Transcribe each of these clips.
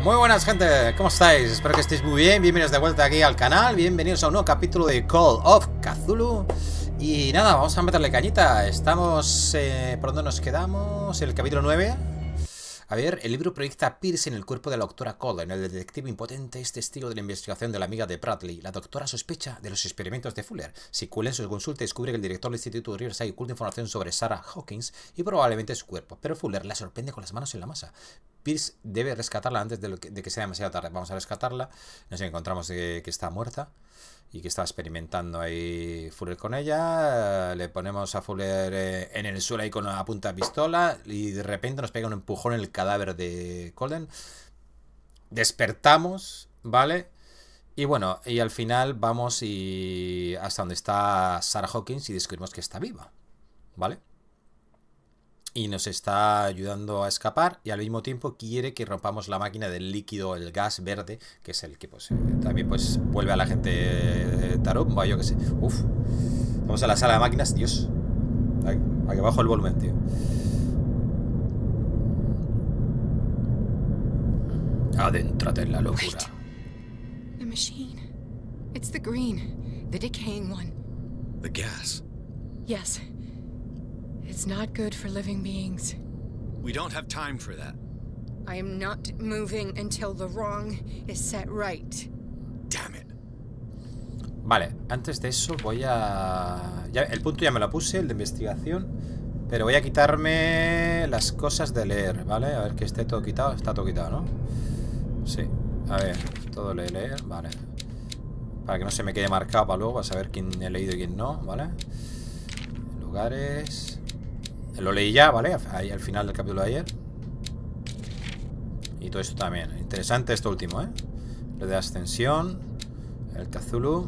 Muy buenas, gente, ¿cómo estáis? Espero que estéis muy bien. Bienvenidos de vuelta aquí al canal. Bienvenidos a un nuevo capítulo de Call of Cthulhu. Y nada, vamos a meterle cañita. Estamos... ¿por dónde nos quedamos? En el capítulo 9. A ver, el libro proyecta a Pierce en el cuerpo de la doctora Cullen. El detective impotente es testigo de la investigación de la amiga de Bradley. La doctora sospecha de los experimentos de Fuller. Si Cullen en su consulta descubre que el director del Instituto de Riverside oculta información sobre Sarah Hawkins y probablemente su cuerpo, pero Fuller la sorprende con las manos en la masa. Pierce debe rescatarla antes de que sea demasiado tarde. Vamos a rescatarla. Nos encontramos que está muerta y que está experimentando ahí Fuller con ella. Le ponemos a Fuller en el suelo ahí con una punta de pistola y de repente nos pega un empujón en el cadáver de Cullen. Despertamos, ¿vale? Y bueno, y al final vamos y hasta donde está Sarah Hawkins y descubrimos que está viva, ¿vale? Y nos está ayudando a escapar y al mismo tiempo quiere que rompamos la máquina del líquido, el gas verde, que es el que pues también pues vuelve a la gente tarumba, yo que sé. Uf. Vamos a la sala de máquinas, Dios. Aquí abajo el volumen, tío. Adéntrate en la locura. The machine. It's the green, the decaying one. The gas. Yes. It's not good for living beings. We don't have time for that. I am not moving until the wrong is set right. Damn it. Vale, antes de eso voy a... el punto ya me lo puse, el de investigación. Pero voy a quitarme las cosas de leer, ¿vale? A ver que esté todo quitado. Está todo quitado, ¿no? Sí. A ver, todo de leer, vale. Para que no se me quede marcado para luego, para saber quién he leído y quién no, ¿vale? Lugares... Lo leí ya, ¿vale? Ahí al final del capítulo de ayer. Y todo esto también. Interesante esto último, ¿eh? Lo de ascensión. El Cthulhu.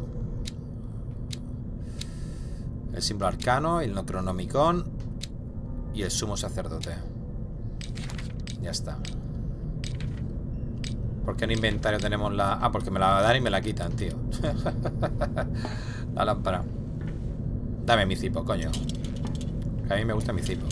El símbolo arcano. El Necronomicon. Y el sumo sacerdote. Ya está. ¿Por qué en inventario tenemos la...? Ah, porque me la van a dar y me la quitan, tío. La lámpara. Dame mi cipo, coño. A mí me gusta mi cipo.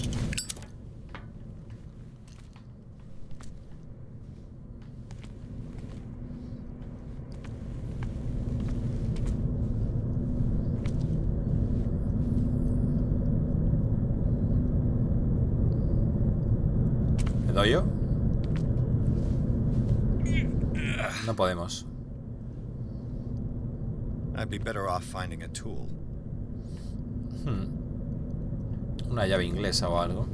¿Le doy yo? No podemos. I'd be better off finding a tool. Una llave inglesa o algo.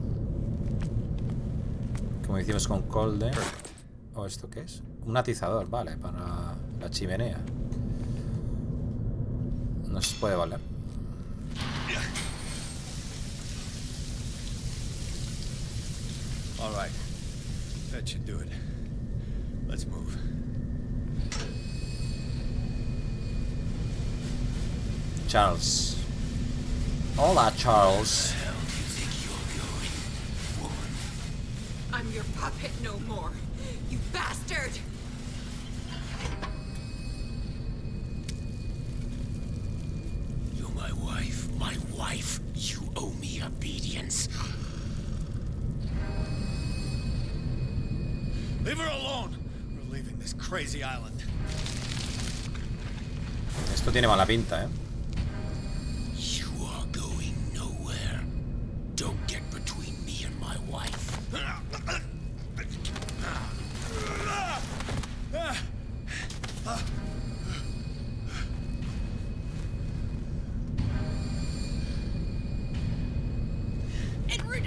Como hicimos con Colde. ¿O esto qué es? Un atizador, vale, para la chimenea. Nos puede valer. All right. That should do it. Let's move. Charles. Hola, Charles. I'm your puppet no more, you bastard! You're my wife. My wife. You owe me obedience. Leave her alone. We're leaving this crazy island. Esto tiene mala pinta, ¿eh? You are going nowhere. Don't get between me and my wife. Edward!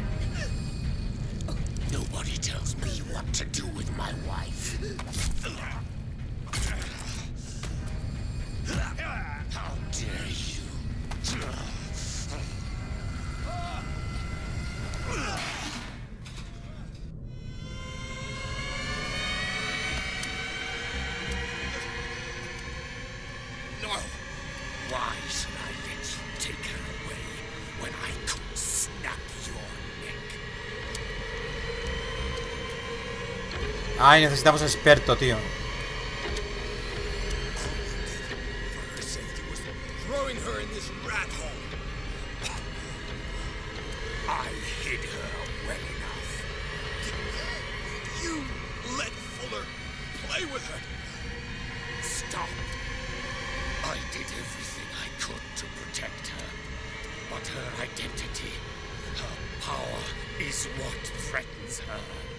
Nobody tells me what to do with my wife. How dare you? No. Why should I let you take her away when I could snap your neck? Ay, necesitamos experto, tío. Her safety was throwing her in this rat hole. I hid her well enough. You let Fuller play with her. Stop. I did everything I could to protect her. But her identity, her power, is what threatens her.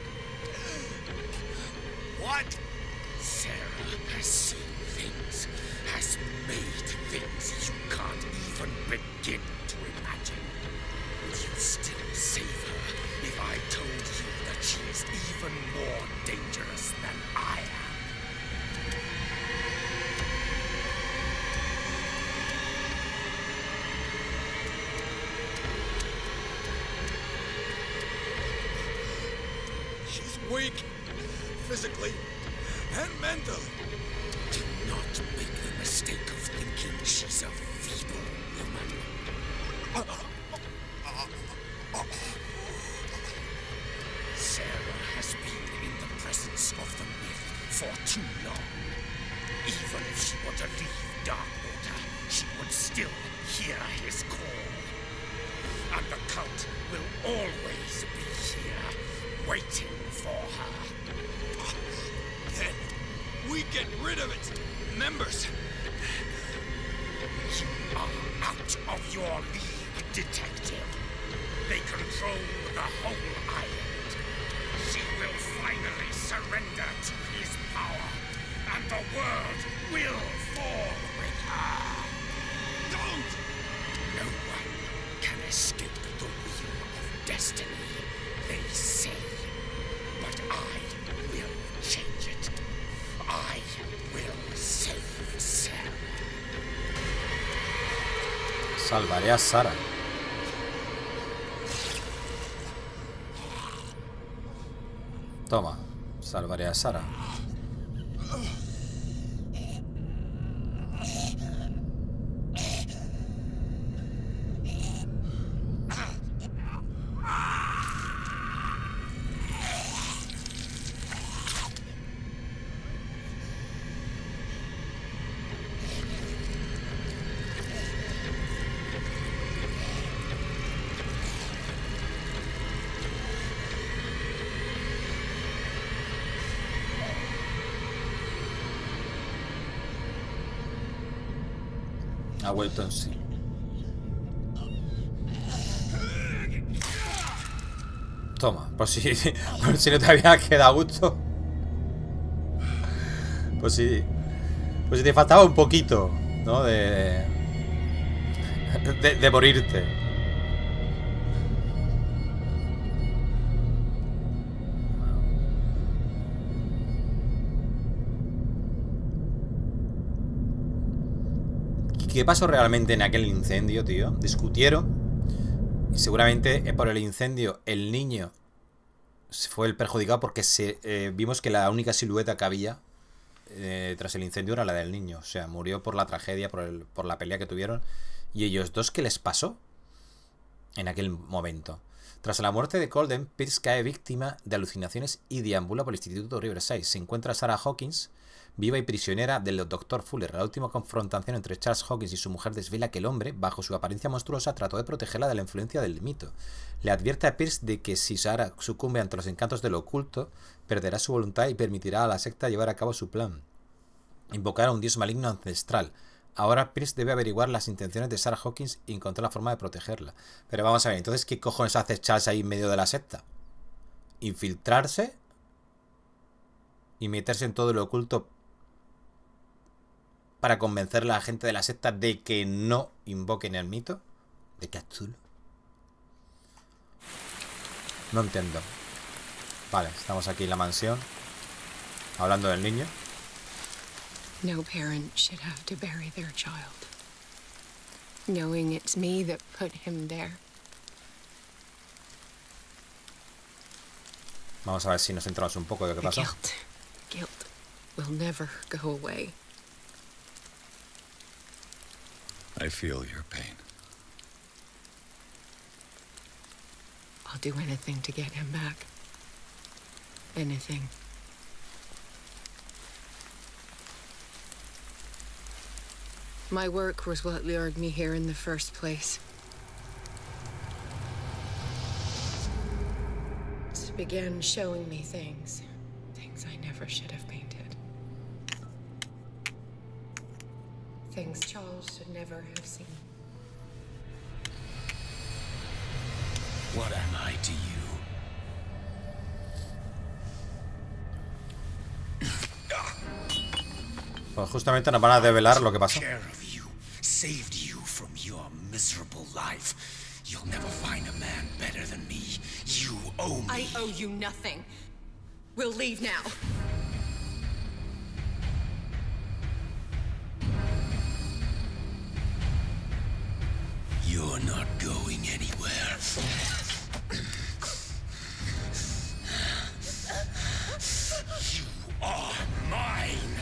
What? Sarah has seen things, has made things you can't even begin to imagine. Would you still save her if I told you that she is even more dangerous than I am? She's weak. Physically and mentally. Do not make the mistake of thinking she's a feeble woman. Sarah has been in the presence of the myth for too long. Even if she were to leave Darkwater, she would still hear his call. And the cult will always be here, waiting for her. Then we get rid of its members. You are out of your league, detective. They control the whole island. She will finally surrender to his power, and the world will fall with her. Don't! No one can escape the wheel of destiny, they say. But I will change it. I will save Sarah. Salvaré a Sarah. Toma, salvaré a Sarah. Ha vuelto en sí. Toma, por si no te había quedado a gusto. Pues si te faltaba un poquito, ¿no? De morirte. ¿Qué pasó realmente en aquel incendio, tío? Discutieron. Y seguramente por el incendio el niño fue el perjudicado porque vimos que la única silueta que había tras el incendio era la del niño. O sea, murió por la tragedia, por la pelea que tuvieron. ¿Y ellos dos qué les pasó en aquel momento? Tras la muerte de Colden, Pierce cae víctima de alucinaciones y deambula por el Instituto Riverside. Se encuentra Sarah Hawkins, viva y prisionera del Dr. Fuller. La última confrontación entre Charles Hawkins y su mujer desvela que el hombre, bajo su apariencia monstruosa, trató de protegerla de la influencia del mito. Le advierte a Pierce de que si Sarah sucumbe ante los encantos de lo oculto, perderá su voluntad y permitirá a la secta llevar a cabo su plan: invocar a un dios maligno ancestral. Ahora Pierce debe averiguar las intenciones de Sarah Hawkins y encontrar la forma de protegerla. Pero vamos a ver, entonces, ¿qué cojones hace Charles ahí en medio de la secta? ¿Infiltrarse? ¿Y meterse en todo lo oculto para convencer a la gente de la secta de que no invoquen el mito de Cthulhu? No entiendo. Vale, estamos aquí en la mansión hablando del niño. No parent should have to bury their child, knowing it's me that put him there. Vamos a ver si nos enteramos un poco de lo que pasó. Guilt will never go away. I feel your pain. I'll do anything to get him back. Anything. My work was what lured me here in the first place. It began showing me things I never should have painted. Things Charles should never have seen. What am I to you? Pues justamente nos van a develar lo que pasó. Care of you, saved you from your miserable life. You'll never find a man better than me. You owe me. I owe you nothing. We'll leave now. You're not going anywhere. You are mine.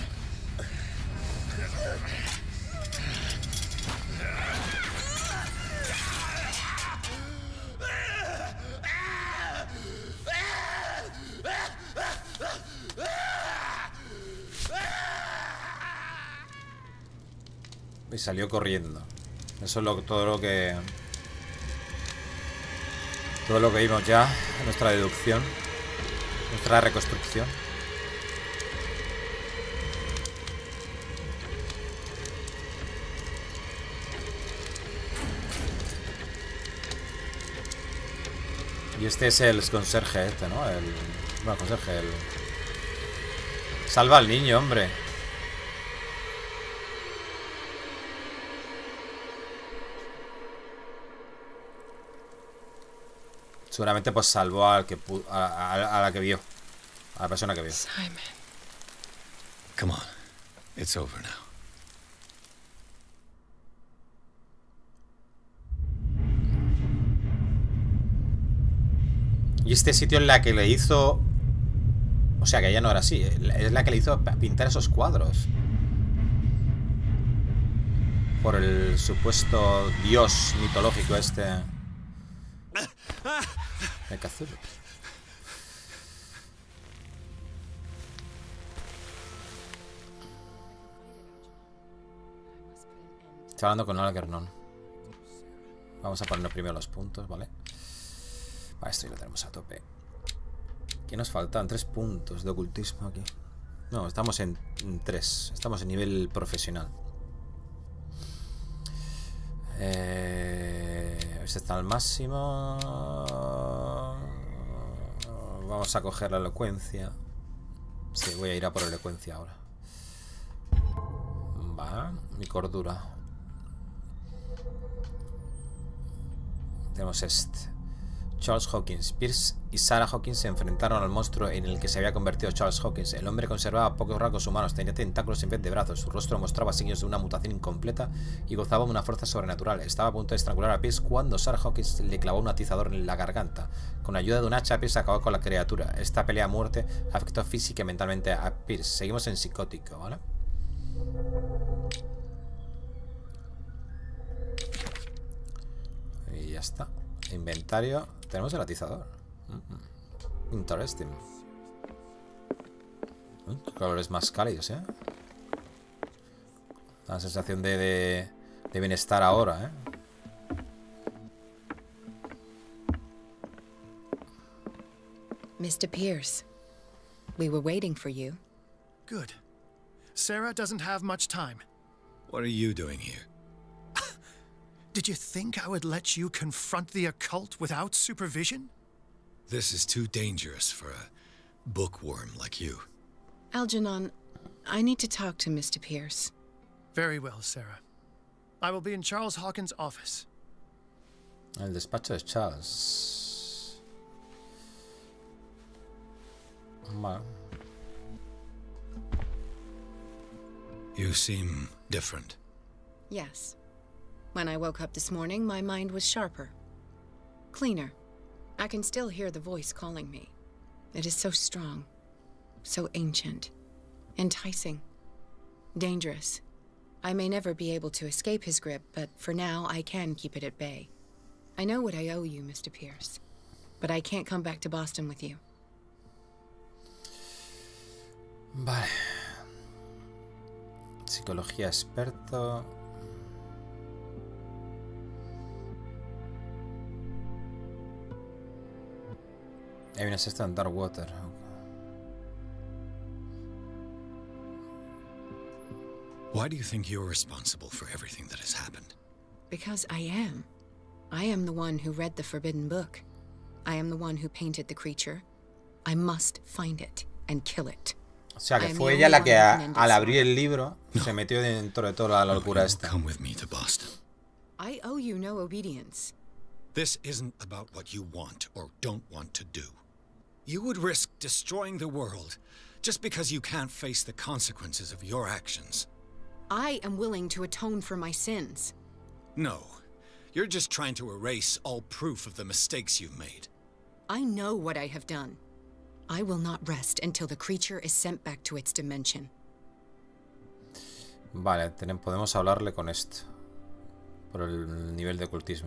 Y salió corriendo. Eso es todo lo que vimos ya en nuestra deducción, nuestra reconstrucción. Y este es el conserje este, ¿no? Bueno, conserje, Salva al niño, hombre. Seguramente pues salvó al que a la que vio. A la persona que vio. Simon. Come on. It's over now. Y este sitio es la que le hizo... O sea, que ella no era así. Es la que le hizo pintar esos cuadros. Por el supuesto dios mitológico este. El Cthulhu. Está hablando con Algernon. Vamos a poner primero los puntos, ¿vale? Vale, esto ya lo tenemos a tope. ¿Qué nos faltan? 3 puntos de ocultismo aquí. No, estamos en 3. Estamos en nivel profesional. Este está al máximo. Vamos a coger la elocuencia. Sí, voy a ir a por elocuencia ahora. Va, mi cordura. Tenemos este. Charles Hawkins. Pierce y Sarah Hawkins se enfrentaron al monstruo en el que se había convertido Charles Hawkins. El hombre conservaba pocos rasgos humanos, tenía tentáculos en vez de brazos, su rostro mostraba signos de una mutación incompleta y gozaba de una fuerza sobrenatural. Estaba a punto de estrangular a Pierce cuando Sarah Hawkins le clavó un atizador en la garganta. Con ayuda de un hacha, Pierce acabó con la criatura. Esta pelea a muerte afectó física y mentalmente a Pierce. Seguimos en psicótico, ¿vale? Y ya está. Inventario. Tenemos el atizador. Interesting. Colores más cálidos, ¿eh? La sensación de bienestar ahora, ¿eh? Mr. Pierce, we were waiting for you. Good. Sarah doesn't have much time. What are you doing here? Did you think I would let you confront the occult without supervision? This is too dangerous for a bookworm like you. Algernon, I need to talk to Mr. Pierce. Very well, Sarah. I will be in Charles Hawkins' office. El despacho de Charles. Vale. You seem different. Yes. When I woke up this morning, my mind was sharper. Cleaner. I can still hear the voice calling me. It is so strong. So ancient. Enticing. Dangerous. I may never be able to escape his grip, but for now, I can keep it at bay. I know what I owe you, Mr. Pierce. But I can't come back to Boston with you. Vale. Psicología experto. Hay una sexta en Darkwater. Why do you think you're responsible for everything that has happened? Because I am. I am the one who read the Forbidden Book. I am the one who painted the creature. I must find it and kill it. O sea, que fue ella la que al abrir el libro se metió dentro de toda la locura esta. Come with me to Boston. I owe you no obedience. This isn't about what you want or don't want to do. You would risk destroying the world just because you can't face the consequences of your actions. I am willing to atone for my sins. No. You're just trying to erase all proof of the mistakes you've made. I know what I have done. I will not rest until the creature is sent back to its dimension. Vale, podemos hablarle con esto. Por el nivel de ocultismo.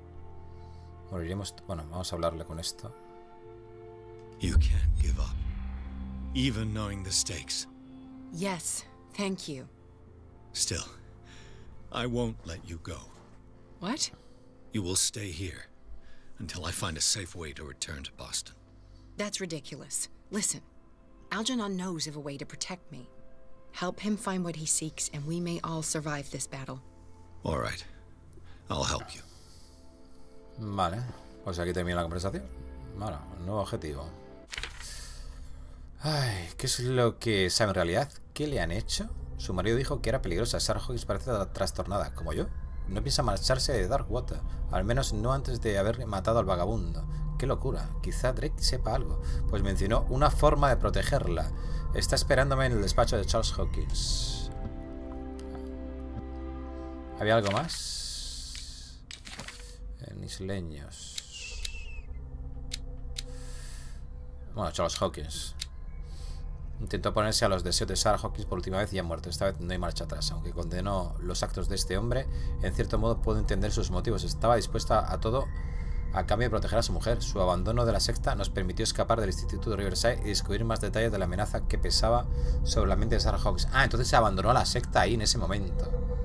Bueno, vamos a hablarle con esto. You can't give up, even knowing the stakes. Yes, thank you. Still, I won't let you go. What? You will stay here until I find a safe way to return to Boston. That's ridiculous. Listen, Algernon knows of a way to protect me. Help him find what he seeks, and we may all survive this battle. All right. I'll help you. Vale, pues aquí termina la conversación. Bueno, nuevo objetivo. Ay, ¿qué es lo que sabe en realidad? ¿Qué le han hecho? Su marido dijo que era peligrosa. Sarah Hawkins parece trastornada, como yo. No piensa marcharse de Darkwater, al menos no antes de haber matado al vagabundo. ¡Qué locura! Quizá Drake sepa algo, pues mencionó una forma de protegerla. Está esperándome en el despacho de Charles Hawkins. ¿Había algo más? En isleños. Bueno, Charles Hawkins intentó ponerse a los deseos de Sarah Hawkins por última vez y ha muerto. Esta vez no hay marcha atrás. Aunque condenó los actos de este hombre, en cierto modo puedo entender sus motivos. Estaba dispuesta a todo a cambio de proteger a su mujer. Su abandono de la secta nos permitió escapar del instituto de Riverside y descubrir más detalles de la amenaza que pesaba sobre la mente de Sarah Hawkins. Ah, entonces se abandonó a la secta ahí en ese momento.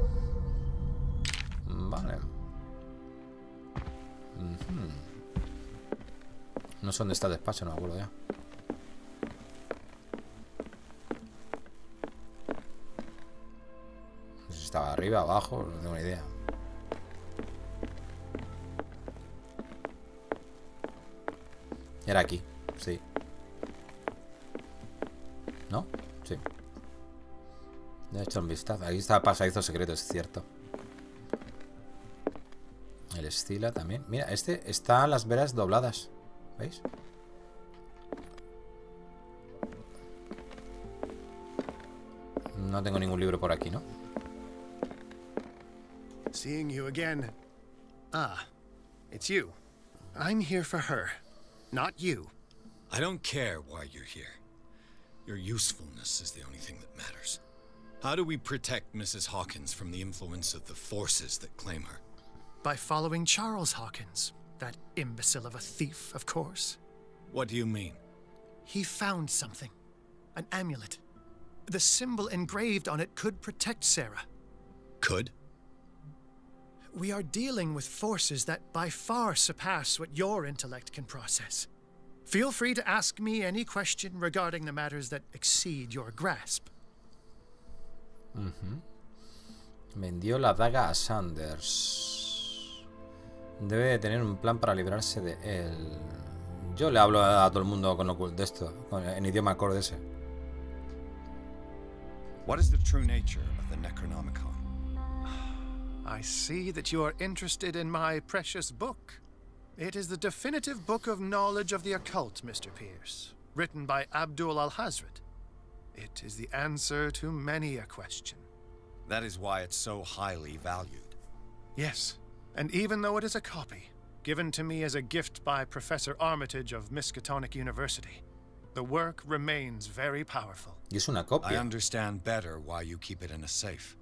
Vale. No sé dónde está el despacho, no me acuerdo ya. No sé si estaba arriba, abajo, no tengo ni idea. Era aquí, sí. ¿No? Sí. Le he hecho un vistazo. Aquí está el pasadizo secreto, es cierto. El Estila también. Mira, este está las veras dobladas. ¿Veis? No tengo ningún libro por aquí, ¿no? Seeing you again. Ah, it's you. I'm here for her, not you. I don't care why you're here. Your usefulness is the only thing that matters. How do we protect Mrs. Hawkins from the influence of the forces that claim her? By following Charles Hawkins. That imbecile of a thief, of course. What do you mean? He found something. An amulet. The symbol engraved on it could protect Sarah. Could? We are dealing with forces that by far surpass what your intellect can process. Feel free to ask me any question regarding the matters that exceed your grasp. Vendió la daga a Sanders. Debe de tener un plan para librarse de él. Yo le hablo a todo el mundo con de esto, en idioma acorde ese. What is the true nature of the Necronomicon? I see that you are interested in my precious book. It is the definitive book of knowledge of the occult, Mr. Pierce, written by Abdul al-Hazred. It is the answer to many a question. That is why it's so highly valued. Yes, and even though it is a copy, given to me as a gift by Professor Armitage of Miskatonic University, the work remains very powerful. Y es una copia. I understand better why you keep it in a safe.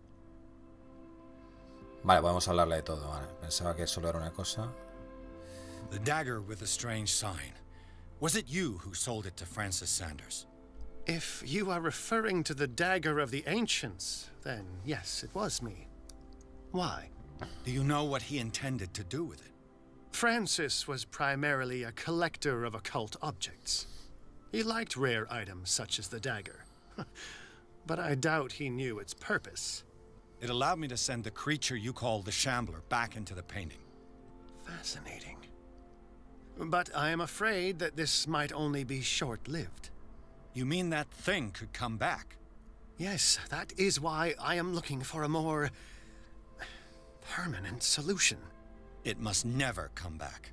Vale, podemos hablarle de todo. Vale. Pensaba que solo era una cosa. The dagger with the strange sign. Was it you who sold it to Francis Sanders? If you are referring to the dagger of the ancients, then yes, it was me. Why? Do you know what he intended to do with it? Francis was primarily a collector of occult objects. He liked rare items such as the dagger. but I doubt he knew its purpose. It allowed me to send the creature you call the Shambler back into the painting. Fascinating. But I am afraid that this might only be short-lived. You mean that thing could come back? Yes, that is why I am looking for a more permanent solution. It must never come back.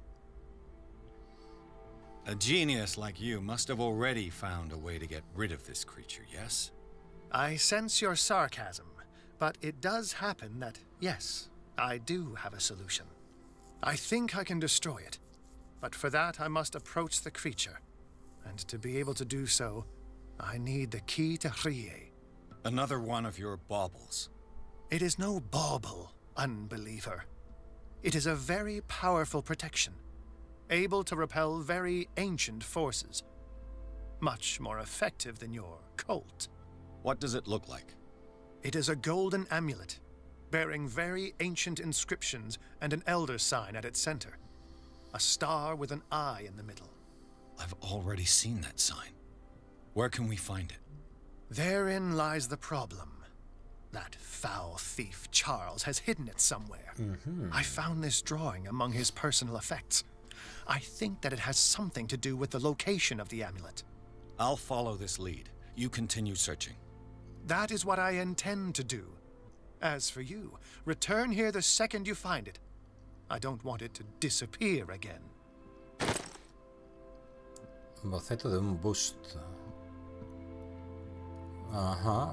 A genius like you must have already found a way to get rid of this creature, yes? I sense your sarcasm, but it does happen that, yes, I do have a solution. I think I can destroy it, but for that I must approach the creature. And to be able to do so, I need the key to Rie. Another one of your baubles. It is no bauble, unbeliever. It is a very powerful protection, able to repel very ancient forces. Much more effective than your cult. What does it look like? It is a golden amulet, bearing very ancient inscriptions and an elder sign at its center. A star with an eye in the middle. I've already seen that sign. Where can we find it? Therein lies the problem. That foul thief, Charles, has hidden it somewhere. I found this drawing among his personal effects. I think that it has something to do with the location of the amulet. I'll follow this lead. You continue searching. That is what I intend to do. As for you, return here the second you find it. I don't want it to disappear again. Boceto de un busto. Ajá.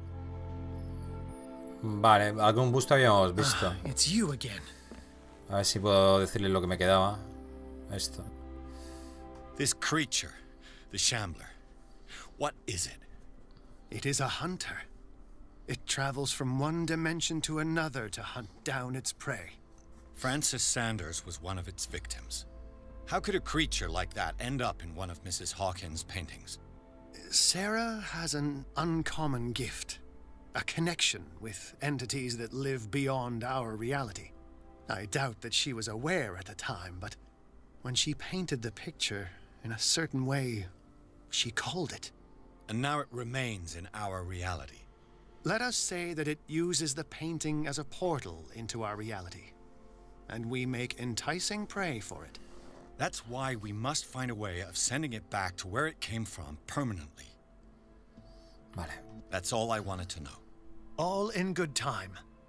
Vale, algún busto habíamos visto. It's you again. A ver si puedo decirle lo que me quedaba. Esto. This creature, the Shambler. What is it? It is a hunter. It travels from one dimension to another to hunt down its prey. Francis Sanders was one of its victims. How could a creature like that end up in one of Mrs. Hawkins' paintings? Sarah has an uncommon gift. A connection with entities that live beyond our reality. I doubt that she was aware at the time, but when she painted the picture in a certain way, she called it. And now it remains in our reality. Let us say that it uses the painting as a portal into our reality. And we make enticing prey for it. That's why we must find a way of sending it back to where it came from permanently. Vale. That's all I wanted to know. All in good time.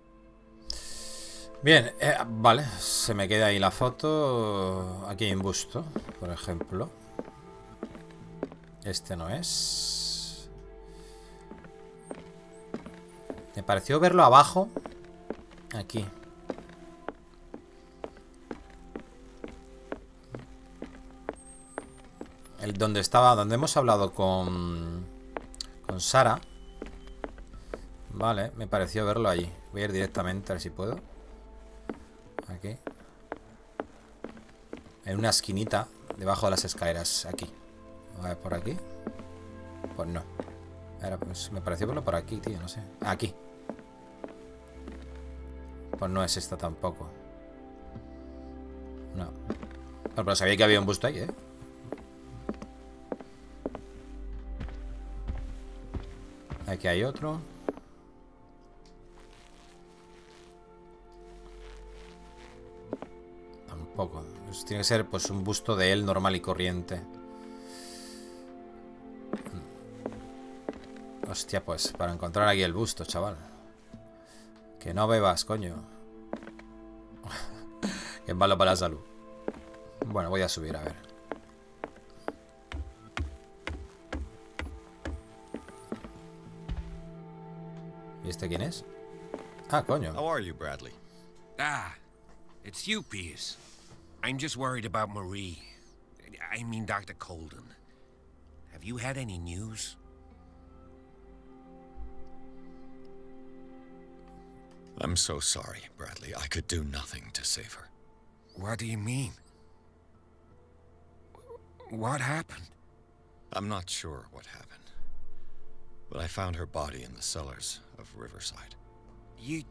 Bien, vale. Se me queda ahí la foto. Aquí hay un busto, por ejemplo. Este no es. Me pareció verlo abajo. Aquí. Donde estaba, donde hemos hablado con Sara. Vale, me pareció verlo allí. Voy a ir directamente, a ver si puedo. Aquí. En una esquinita, debajo de las escaleras. Aquí. A ver, por aquí. Pues no. Ahora, pues me pareció verlo por aquí, tío, no sé. Aquí. Pues no es esta tampoco. No. Bueno, pero sabía que había un busto ahí, ¿eh? Aquí hay otro. Tampoco. Pues tiene que ser pues un busto de él normal y corriente. Hostia, pues para encontrar aquí el busto, chaval. Que no bebas, coño. Que es malo para la salud. Bueno, voy a subir, a ver. ¿Y este quién es? Ah, coño. How are you, Bradley? Ah, it's you, Pierce. I'm just worried about Marie. I mean Dr. Colden. Have you had any news? I'm so sorry, Bradley. I could do nothing to save her. What do you mean? What happened? I'm not sure what happened. But I found her body in the cellars of Riverside. You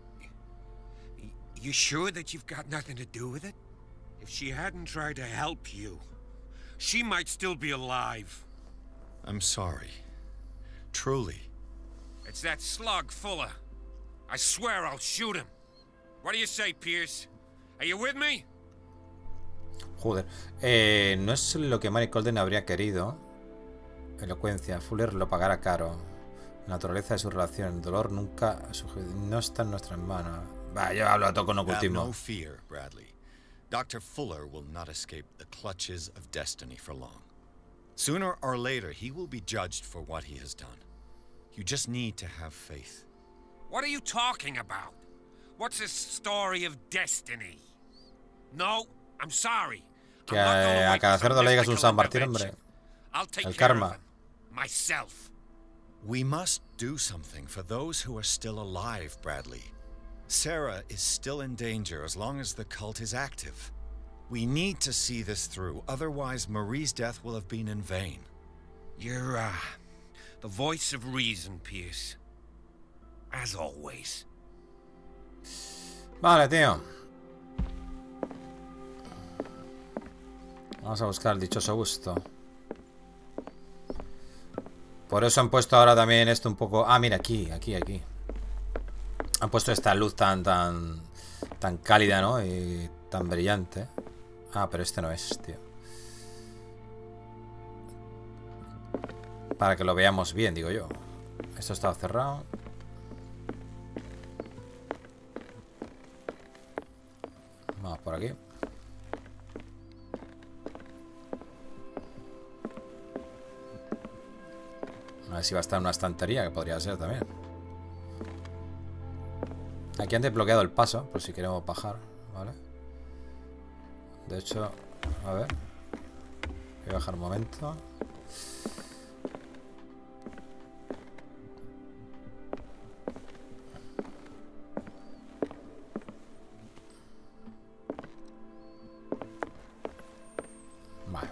sure that you've got nothing to do with it? If she hadn't tried to help you, she might still be alive. I'm sorry. Truly. It's that slug Fuller. I swear I'll shoot him. What do you say, Pierce? Are you with me? Joder. No es lo que Mary Colden habría querido. Elocuencia. Fuller lo pagará caro. La naturaleza de su relación. El dolor nunca... No está en nuestras manos. Va, yo hablo a todo con ocultismo. Have no fear, Bradley. Dr. Fuller will not escape the clutches of destiny for long. Sooner or later, he will be judged for what he has done. You just need to have faith. What are you talking about? What's this story of destiny? No, I'm sorry. Que a cada cerdo le digas un San Martín, hombre. El karma. Myself. We must do something for those who are still alive, Bradley. Sarah is still in danger as long as the cult is active. We need to see this through, otherwise Marie's death will have been in vain. You're, the voice of reason, Pierce. As always. Vale, tío. Vamos a buscar el dichoso gusto. Por eso han puesto ahora también esto un poco... Ah, mira, aquí. Han puesto esta luz tan cálida, ¿no? Y tan brillante. Ah, pero este no es, tío. Para que lo veamos bien, digo yo. Esto estaba cerrado. Vamos por aquí. A ver si va a estar en una estantería, que podría ser también. Aquí han desbloqueado el paso, por si queremos bajar, ¿vale? De hecho, a ver. Voy a bajar un momento. Vale.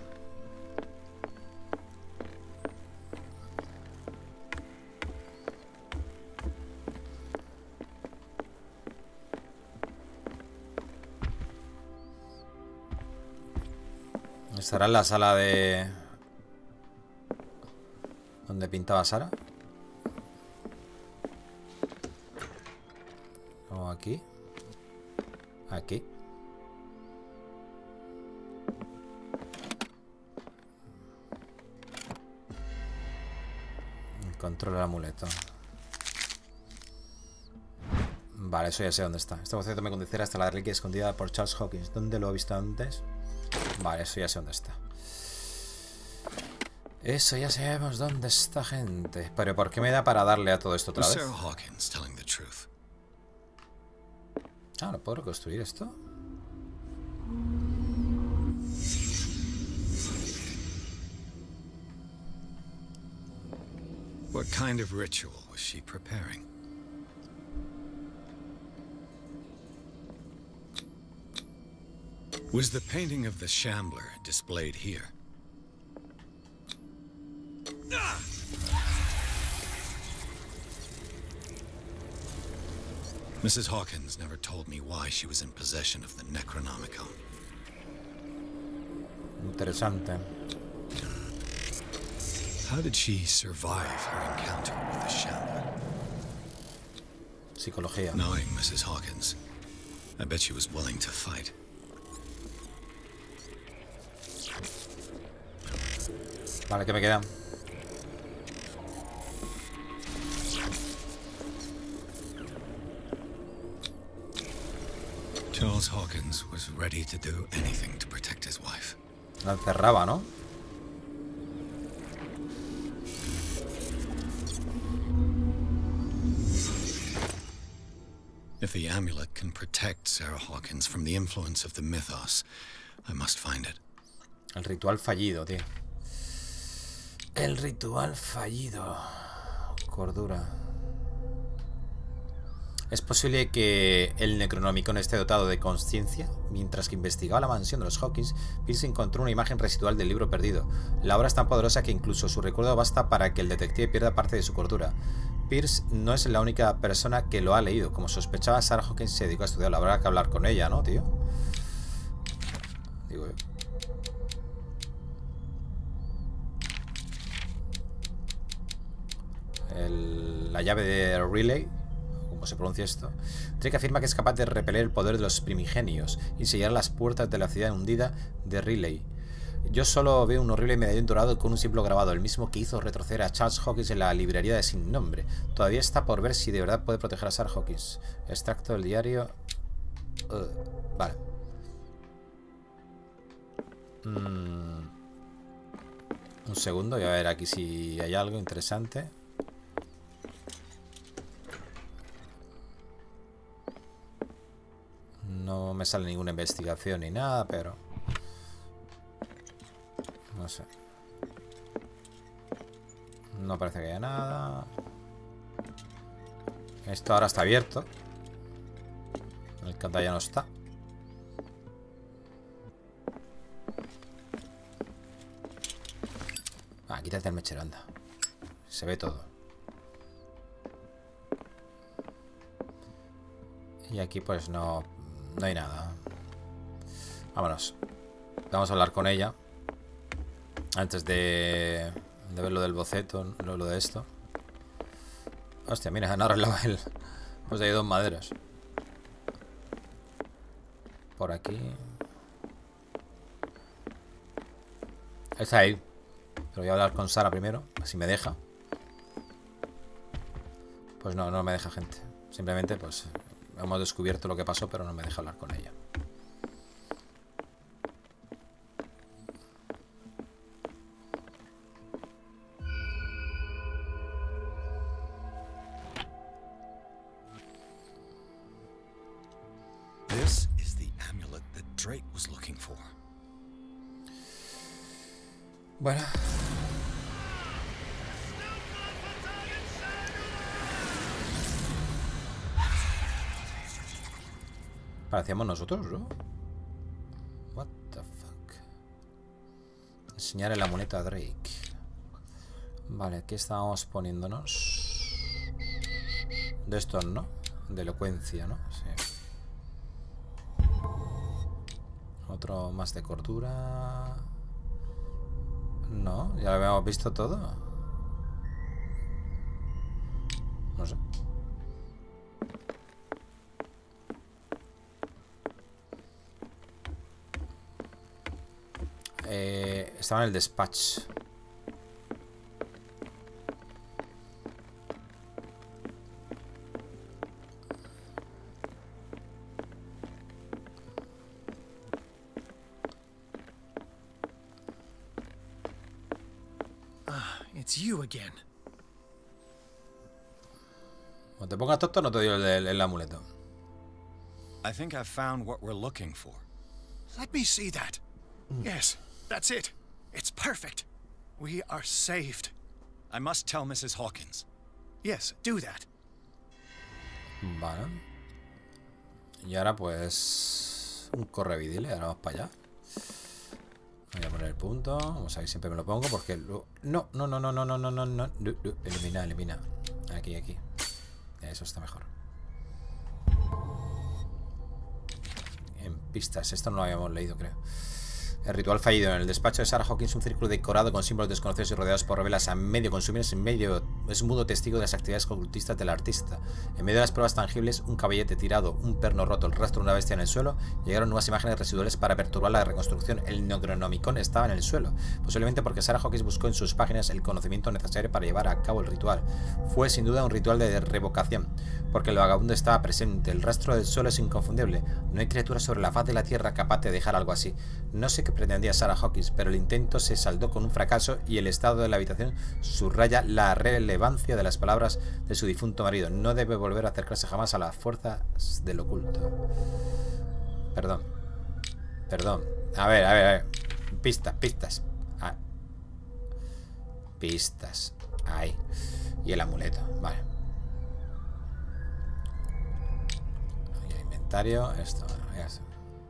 ¿Estará en la sala de... ¿Dónde pintaba Sara? ¿O aquí? Aquí. Controla el amuleto. Vale, eso ya sé dónde está. Este boceto me conducirá hasta la reliquia escondida por Charles Hawkins. ¿Dónde lo he visto antes? Vale, eso ya sé dónde está. Eso ya sabemos dónde está, gente. Pero ¿por qué me da para darle a todo esto otra vez? Sarah Hawkins telling the truth. Ah, ¿no puedo reconstruir esto? What kind of ritual was she preparing? Was the painting of the Shambler displayed here? Mrs. Hawkins never told me why she was in possession of the Necronomicon. Interesante. How did she survive her encounter with the Shambler? Psicología. Knowing Mrs. Hawkins, I bet she was willing to fight. Vale, ¿qué me queda? Charles Hawkins was ready to do anything to protect his wife. La encerraba, ¿no? If the amulet can protect Sarah Hawkins from the influence of the mythos, I must find it. El ritual fallido, tío. El ritual fallido. Cordura. ¿Es posible que el Necronomicon esté dotado de conciencia? Mientras que investigaba la mansión de los Hawkins, Pierce encontró una imagen residual del libro perdido. La obra es tan poderosa que incluso su recuerdo basta para que el detective pierda parte de su cordura. Pierce no es la única persona que lo ha leído. Como sospechaba, Sarah Hawkins se dedicó a estudiarlo. Habrá que hablar con ella, ¿no, tío? Digo yo. El... la llave de Relay, como se pronuncia esto. Drake afirma que es capaz de repeler el poder de los primigenios y sellar las puertas de la ciudad hundida de Relay. Yo solo veo un horrible medallón dorado con un símbolo grabado, el mismo que hizo retroceder a Charles Hawkins en la librería de Sin Nombre. Todavía está por ver si de verdad puede proteger a Sarah Hawkins. Extracto del diario. Vale. Un segundo, voy a ver aquí si hay algo interesante. No me sale ninguna investigación ni nada, pero... no sé. No parece que haya nada. Esto ahora está abierto. El canta ya no está. Ah, quítate el mechero, anda. Se ve todo. Y aquí pues no hay nada. Vámonos. Vamos a hablar con ella. Antes de ver lo del boceto, lo de esto. Hostia, mira, han arreglado el... pues hay dos maderas. Por aquí. Está ahí. Pero voy a hablar con Sara primero, así me deja. Pues no me deja, gente. Simplemente pues hemos descubierto lo que pasó, pero no me deja hablar con ella. This is the amulet that Drake was looking for. Bueno. Parecíamos nosotros, ¿no? What the fuck. Enseñar el amuleto a Drake. Vale, aquí estábamos poniéndonos. De estos, ¿no? De elocuencia, ¿no? Sí. Otro más de cordura. No, ya lo habíamos visto todo. No sé. Estaba en el dispatch. It's you again. Cuando te pongas tonto no te dio el amuleto. I think I've found what we're looking for. Let me see that. Yes, that's it. It's perfect. We are saved. I must tell Mrs. Hawkins. Yes, do that. Vale. Y ahora pues... un correvidile, ahora vamos para allá. Voy a poner el punto. Vamos a ver, siempre me lo pongo porque... No. Elimina. Aquí. Eso está mejor. En pistas. Esto no lo habíamos leído, creo. El ritual fallido. En el despacho de Sarah Hawkins, un círculo decorado con símbolos desconocidos y rodeados por revelas a medio consumir, es mudo testigo de las actividades ocultistas del artista. En medio de las pruebas tangibles, un caballete tirado, un perno roto, el rastro de una bestia en el suelo, llegaron nuevas imágenes residuales para perturbar la reconstrucción. El Necronomicon estaba en el suelo, posiblemente porque Sarah Hawkins buscó en sus páginas el conocimiento necesario para llevar a cabo el ritual. Fue sin duda un ritual de revocación, porque el vagabundo estaba presente. El rastro del suelo es inconfundible. No hay criatura sobre la faz de la tierra capaz de dejar algo así. No sé qué pretendía Sarah Hawkins, pero el intento se saldó con un fracaso y el estado de la habitación subraya la relevancia de las palabras de su difunto marido. No debe volver a acercarse jamás a las fuerzas del oculto. Perdón. A ver. Pistas. Ah. Pistas. Ahí. Y el amuleto. Vale. Y el inventario. Esto. Ya está.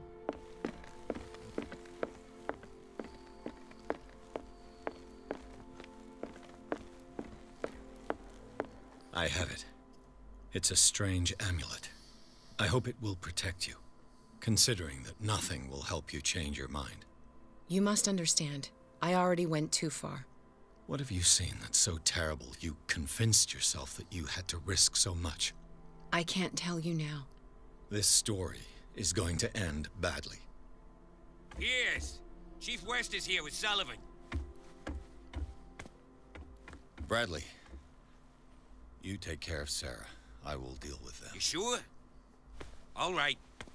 I have it. It's a strange amulet. I hope it will protect you, considering that nothing will help you change your mind. You must understand, I already went too far. What have you seen that's so terrible you convinced yourself that you had to risk so much? I can't tell you now. This story is going to end badly. Yes. Chief West is here with Sullivan. Bradley, you take care of Sarah. I will deal with them. You sure? All right.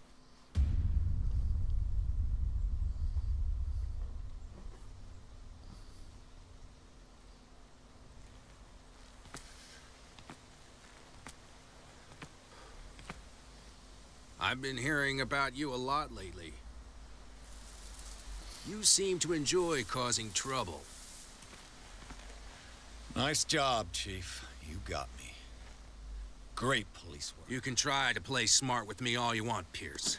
I've been hearing about you a lot lately. You seem to enjoy causing trouble. Nice job, Chief. You got me. Great police work. You can try to play smart with me all you want, Pierce.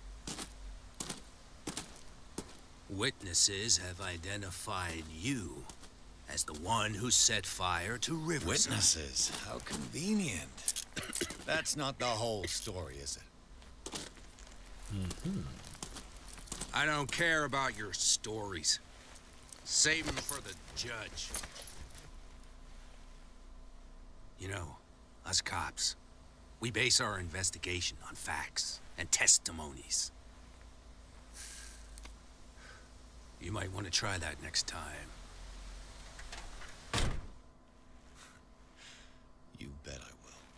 Witnesses have identified you as the one who set fire to Riverside. Witnesses? How convenient. That's not the whole story, is it? I don't care about your stories. Save them for the judge. You know, us cops, we base our investigation on facts and testimonies. You might want to try that next time. You bet I will.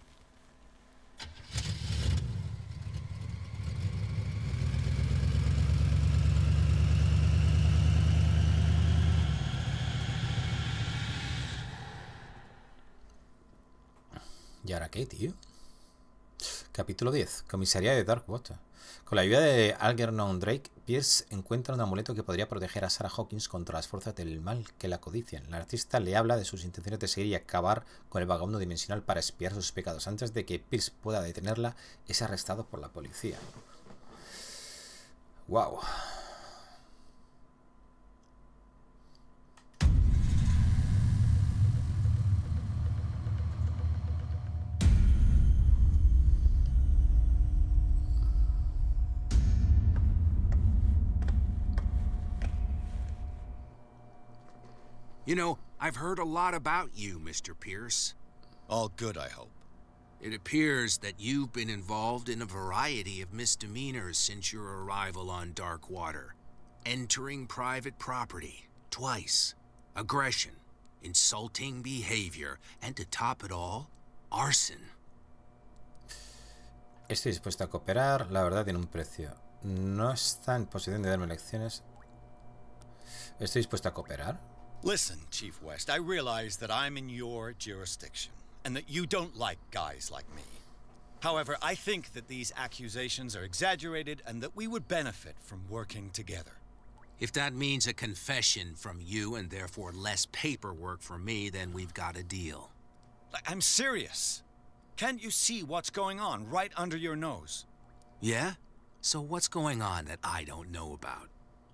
¿Y ahora qué, tío? Capítulo 10. Comisaría de Darkwater. Con la ayuda de Algernon Drake, Pierce encuentra un amuleto que podría proteger a Sarah Hawkins contra las fuerzas del mal que la codician. El artista le habla de sus intenciones de seguir y acabar con el vagabundo dimensional para expiar sus pecados. Antes de que Pierce pueda detenerla, es arrestado por la policía. ¡Wow! You know, I've heard a lot about you, Mr. Pierce. All good, I hope. It appears that you've been involved in a variety of misdemeanors since your arrival on Darkwater. Entering private property, twice. Aggression, insulting behavior, and to top it all, arson. Estoy dispuesto a cooperar, la verdad tiene un precio. No está en posición de darme lecciones. Estoy dispuesto a cooperar. Listen, Chief West, I realize that I'm in your jurisdiction, and that you don't like guys like me. However, I think that these accusations are exaggerated and that we would benefit from working together. If that means a confession from you and therefore less paperwork for me, then we've got a deal. I'm serious. Can't you see what's going on right under your nose? Yeah? So what's going on that I don't know about?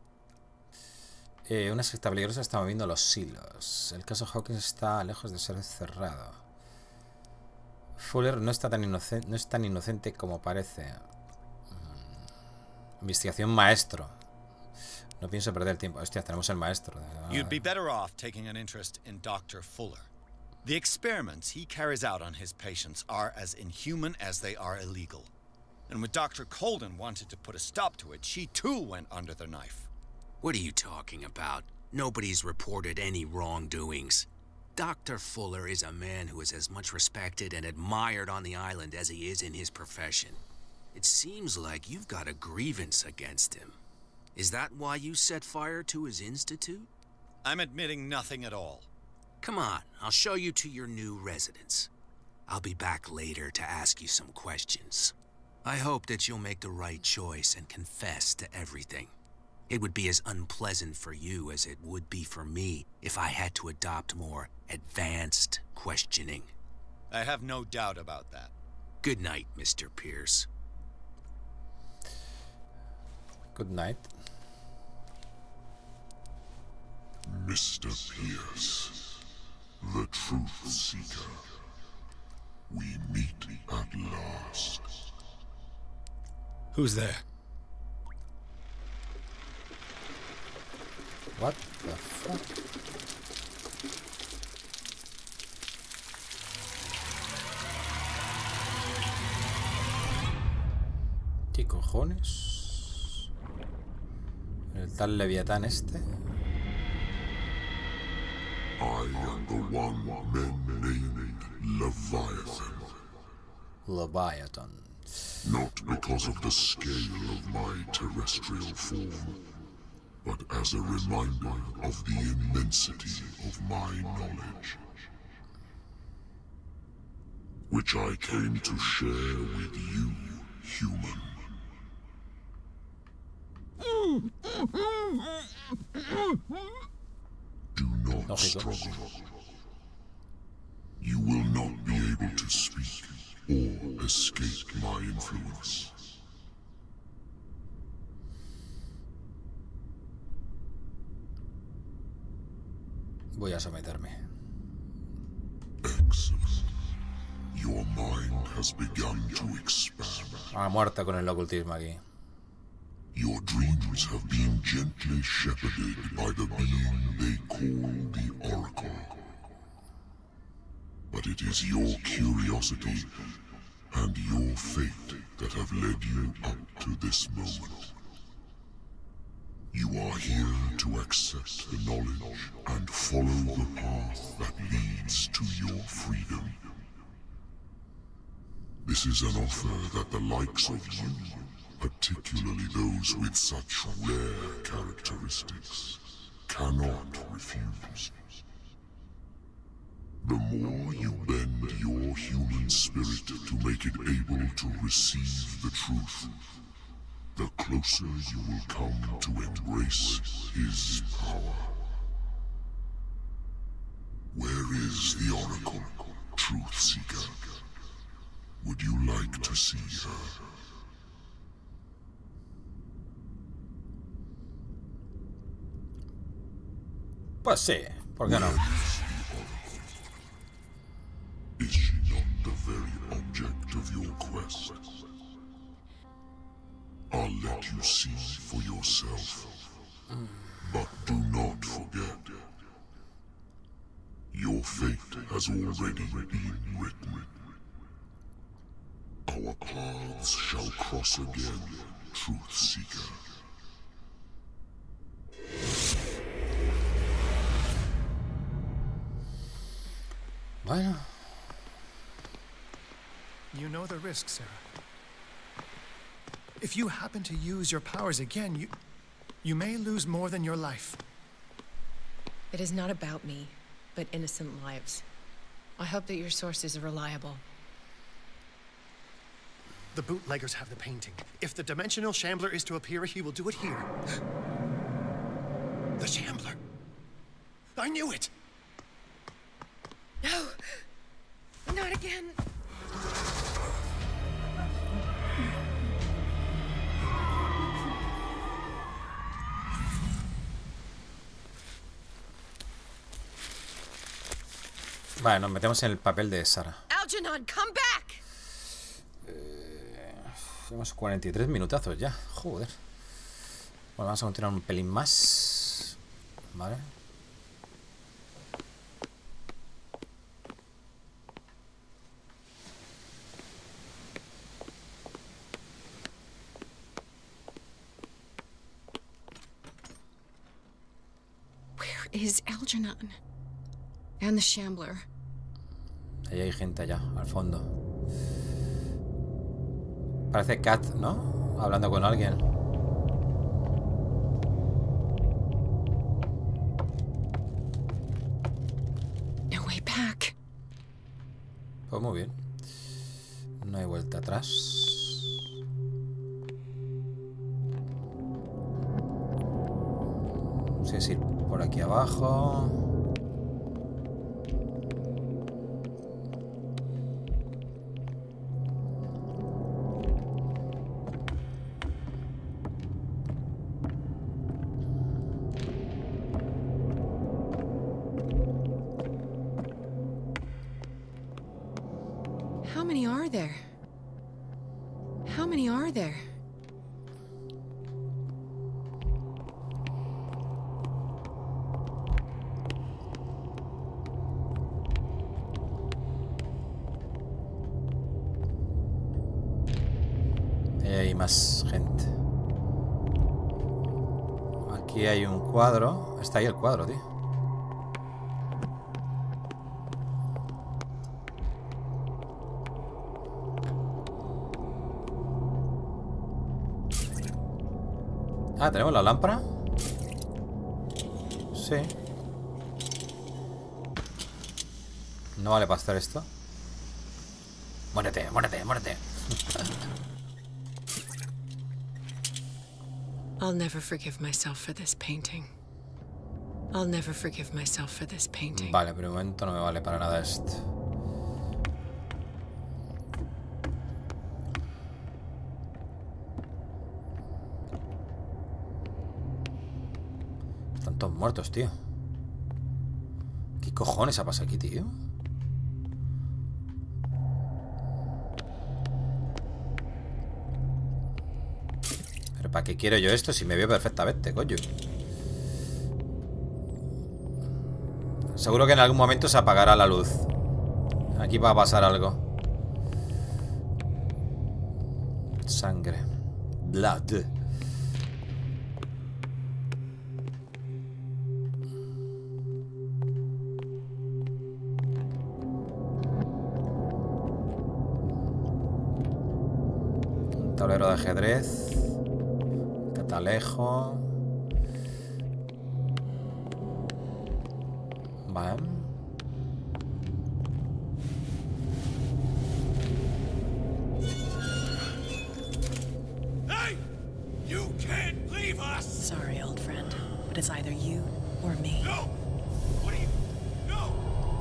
Una secta peligrosa está moviendo los hilos. El caso Hawkins está lejos de ser cerrado. Fuller no es tan inocente como parece. Investigación maestro. No pienso perder tiempo. Hostia, tenemos el maestro. You'd be better off taking an interest in Dr. Fuller. The experiments he carries out on his patients are as inhuman as they are illegal. And when Dr. Colden wanted to put a stop to it, she too went under the knife. What are you talking about? Nobody's reported any wrongdoings. Dr. Fuller is a man who is as much respected and admired on the island as he is in his profession. It seems like you've got a grievance against him. Is that why you set fire to his institute? I'm admitting nothing at all. Come on, I'll show you to your new residence. I'll be back later to ask you some questions. I hope that you'll make the right choice and confess to everything. It would be as unpleasant for you as it would be for me if I had to adopt more advanced questioning. I have no doubt about that. Good night, Mr. Pierce. Good night. Mr. Pierce, the Truth Seeker. We meet at last. Who's there? What the fuck? ¿Qué cojones? El tal Leviatán este. I am the one men named Leviathan. Leviathan. Not because of the scale of my terrestrial form, but as a reminder of the immensity of my knowledge, which I came to share with you, human. Do not struggle. You will not be able to speak or escape my influence. Voy a someterme. Excellent. Your mind has begun to expand. A muerta con el ocultismo aquí. Your dreams have been gently shepherded by the being they call the Oracle. But it is your curiosity and your fate that have led you up to this moment. You are here to accept the knowledge and follow the path that leads to your freedom. This is an offer that the likes of you, particularly those with such rare characteristics, cannot refuse. The more you bend your human spirit to make it able to receive the truth, the closer you will come to embrace his power. Where is the Oracle, Truth Seeker? Would you like to see her? Pues sí, ¿por qué no? Is she not the very object of your quest? I'll let you see for yourself. But do not forget, your fate has already been written. Our paths shall cross again, Truth Seeker. Bueno. You know the risk, Sarah. If you happen to use your powers again, you may lose more than your life. It is not about me, but innocent lives. I hope that your sources are reliable. The bootleggers have the painting. If the Dimensional Shambler is to appear, he will do it here. The Shambler! I knew it! No! Not again! Vale, nos metemos en el papel de Sarah. Algernon, come back! Tenemos 43 minutazos ya. Joder. Bueno, vamos a continuar un pelín más. Vale. Where is Algernon? And the Shambler. Ahí hay gente allá, al fondo. Parece Kat, ¿no? Hablando con alguien. No way back. Pues muy bien. No hay vuelta atrás. No sé si ir por aquí abajo. How many are there? How many are there? Hay más gente. Aquí hay un cuadro. Está ahí el cuadro, tío. Ah, ¿tenemos la lámpara? Sí. No vale para hacer esto. Muérete, muérete, muérete. I'll never forgive myself for this painting. I'll never forgive myself for this painting. Vale, pero de momento no me vale para nada esto. Están todos muertos, tío. ¿Qué cojones ha pasado aquí, tío? ¿Pero para qué quiero yo esto si me veo perfectamente, coño? Seguro que en algún momento se apagará la luz. Aquí va a pasar algo. Sangre. Blood. Un tablero de ajedrez. Catalejo. Vale. Hey! You can't leave us! Sorry, old friend, but it's either you or me. No! What are you... No!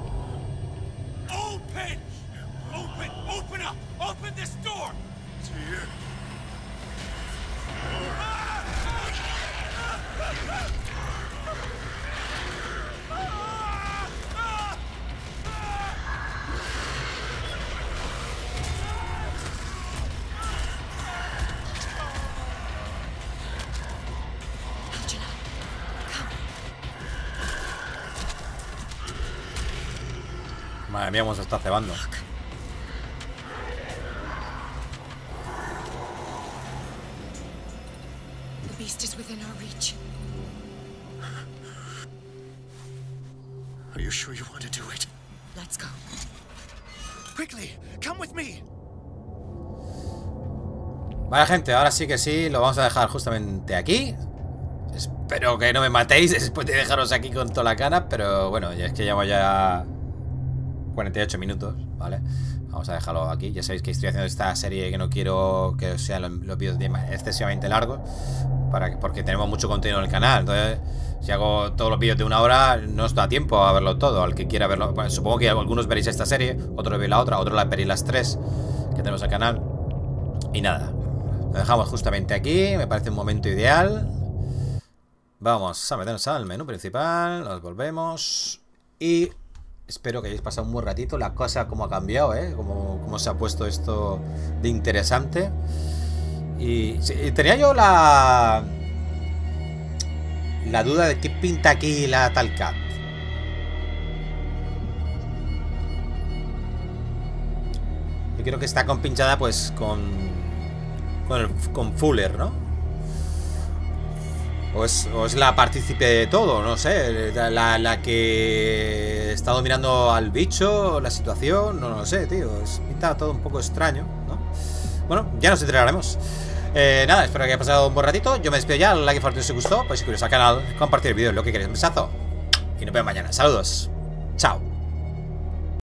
Open! Open! Open up! Open this door! It's here. Madre mía, cómo se está cebando. The beast is within our reach. Are you sure you want to do it? Let's go. Quickly, come with me. Vale, gente, ahora sí que sí, lo vamos a dejar justamente aquí. Espero que no me matéis después de dejaros aquí con toda la cana, pero bueno, ya es que llevo ya 48 minutos, ¿vale? Vamos a dejarlo aquí. Ya sabéis que estoy haciendo esta serie que no quiero que sean los vídeos excesivamente largos, porque tenemos mucho contenido en el canal. Entonces, si hago todos los vídeos de 1 hora, no os da tiempo a verlo todo. Al que quiera verlo, bueno, supongo que algunos veréis esta serie, otros veréis la otra, otros la veréis las 3 que tenemos al canal. Y nada, lo dejamos justamente aquí. Me parece un momento ideal. Vamos a meternos al menú principal. Nos volvemos. Y espero que hayáis pasado un buen ratito. La cosa como ha cambiado, como se ha puesto esto de interesante. Y sí, tenía yo la duda de qué pinta aquí la Talcat. Yo creo que está compinchada pues con Fuller, ¿no? O es la partícipe de todo, no sé. La que está dominando al bicho, la situación, no lo sé, tío. Pinta todo un poco extraño, ¿no? Bueno, ya nos enteraremos. Nada, espero que haya pasado un buen ratito. Yo me despido ya, like fuerte si os gustó. Pues suscribiros al canal, compartir el vídeo, lo que queréis. Un besazo y nos vemos mañana. Saludos, chao.